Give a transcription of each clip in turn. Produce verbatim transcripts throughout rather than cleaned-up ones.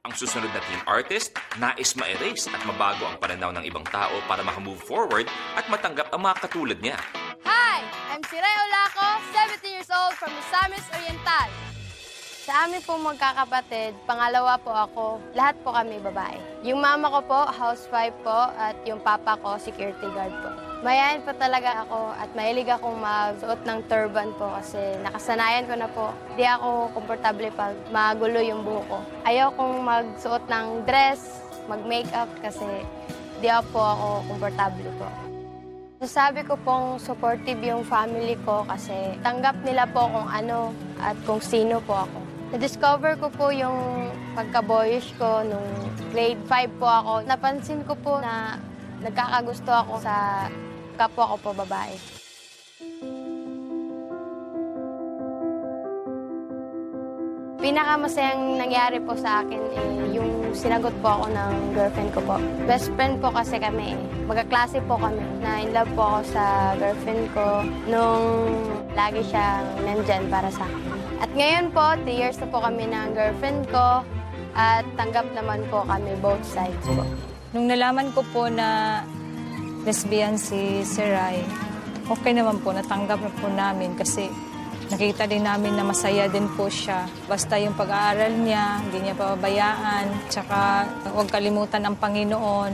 Ang susunod na teen artist, nais ma-erase at mabago ang pananaw ng ibang tao para makamove forward at matanggap ang mga katulad niya. Hi! I'm Siray Olaco, seventeen years old from Misamis Oriental. Sa amin po magkakapatid, pangalawa po ako, lahat po kami babae. Yung mama ko po, housewife po, at yung papa ko, security guard po. Mayayain po talaga ako at mahilig akong magsuot ng turban po kasi nakasanayan ko na po. Di ako komportable pag magulo yung buhok ko. Ayaw kong magsuot ng dress, mag-makeup kasi di ako po ako komportable po. Sasabi ko pong supportive yung family ko kasi tanggap nila po kung ano at kung sino po ako. Na-discover ko po yung pagka-boyish ko nung grade five po ako. Napansin ko po na nagkakagusto ako sa kapwa ko po babae. Pinakamasayang nangyari po sa akin eh, yung sinagot po ako ng girlfriend ko po. Best friend po kasi kami eh. Magkaklase po kami. Na in love po ako sa girlfriend ko nung lagi siyang nandyan para sa akin. At ngayon po, three years na po kami ng girlfriend ko at tanggap naman po kami both sides po. Nung nalaman ko po na lesbian si Siray, okay naman po, natanggap na po namin kasi nakita din namin na masaya din po siya. Basta yung pag-aaral niya, hindi niya pababayaan, tsaka huwag kalimutan ang Panginoon.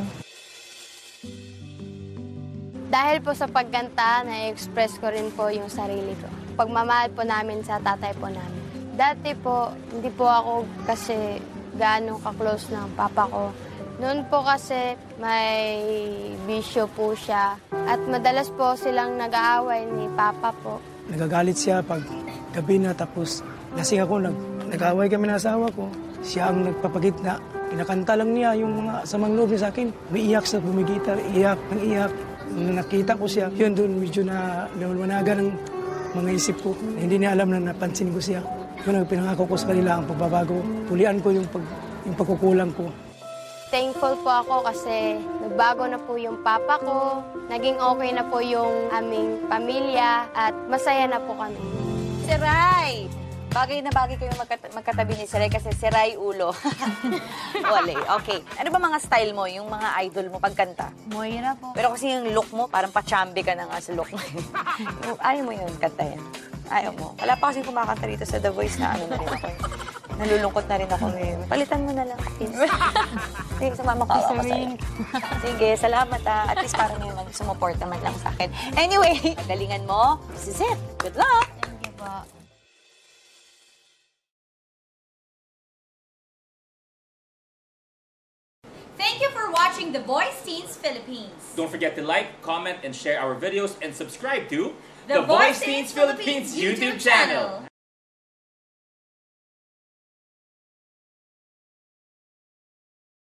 Dahil po sa pagkanta, na-express ko rin po yung sarili ko. Pagmamahal po namin sa tatay po namin. Dati po, hindi po ako kasi gaano ka-close ng papa ko. Noon po kasi may bisyo po siya at madalas po silang nag-aaway ni Papa po. Nagagalit siya pag gabi na tapos lasing ako, nag, nag-aaway kami ng asawa ko. Siya ang nagpapagitna. Pinakanta lang niya yung mga samang loob niya sa akin. Umiiyak sa bumigitar, iyak, nang iyak. Nung nakita ko siya, yun doon medyo na nawalwanaga ng mga isip ko. Hindi niya alam na napansin ko siya. Yun ang pinangako ko sa kanila ang pagbabago. Tulian ko yung, pag, yung pagkukulang ko. Thankful po ako kasi nagbago na po yung papa ko, naging okay na po yung aming pamilya at masaya na po kami. Siray! Bagay na bagay kayo magkat magkatabi ni Siray kasi Siray ulo. Wale, okay. Ano ba mga style mo, yung mga idol mo pagkanta? Moira po. Pero kasi yung look mo, parang pachambe ka na nga sa look mo. Ayaw mo yun, kanta yan. Ayaw mo. Wala pa kasi kumakanta rito sa The Voice na ano na rin ako. Nalulungkot na rin ako ngayon. Palitan mo na lang, please. Sige, sumama ko ako sa'yo. Sige, salamat ah. At least parang ngayon mag-sumuport naman lang sa akin. Anyway, galingan mo. This is it. Good luck! Thank you po. Thank you for watching The Voice Teens Philippines. Don't forget to like, comment, and share our videos and subscribe to The Voice Teens Philippines YouTube channel.